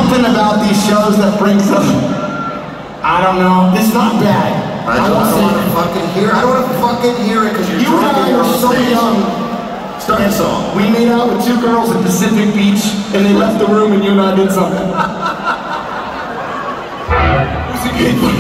something about these shows that brings up, I don't know, it's not bad. I don't want to fucking hear it. I don't want to fucking hear it because you're drunk and you're so young. Start the song. We made out with 2 girls at Pacific Beach and they left the room and you and I did something. It was a good one.